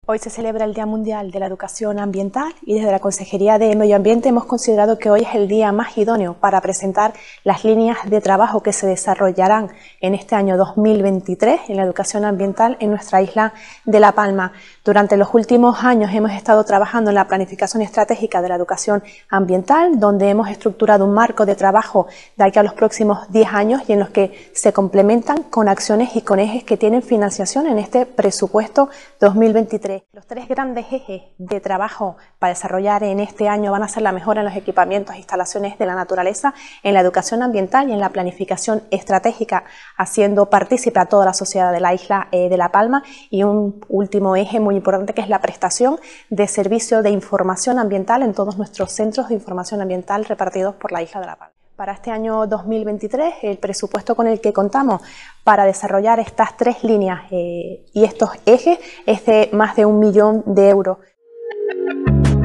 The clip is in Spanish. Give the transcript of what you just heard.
Hoy se celebra el Día Mundial de la Educación Ambiental y desde la Consejería de Medio Ambiente hemos considerado que hoy es el día más idóneo para presentar las líneas de trabajo que se desarrollarán en este año 2023 en la educación ambiental en nuestra isla de La Palma. Durante los últimos años hemos estado trabajando en la planificación estratégica de la educación ambiental, donde hemos estructurado un marco de trabajo de aquí a los próximos 10 años y en los que se complementan con acciones y con ejes que tienen financiación en este presupuesto 2023. Los tres grandes ejes de trabajo para desarrollar en este año van a ser la mejora en los equipamientos e instalaciones de la naturaleza, en la educación ambiental y en la planificación estratégica, haciendo partícipe a toda la sociedad de la isla de La Palma, y un último eje muy importante que es la prestación de servicio de información ambiental en todos nuestros centros de información ambiental repartidos por la isla de La Palma. Para este año 2023, el presupuesto con el que contamos para desarrollar estas tres líneas y estos ejes es de más de 1 millón de euros.